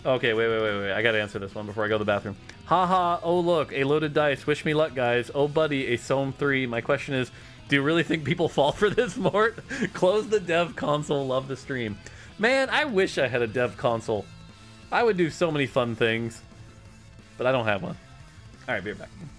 Okay, wait. I gotta answer this one before I go to the bathroom. Haha, oh look, a loaded dice. Wish me luck, guys. Oh buddy, a Sohm 3. My question is, do you really think people fall for this, Mort? Close the dev console, love the stream. Man, I wish I had a dev console. I would do so many fun things. But I don't have one. Alright, be right back.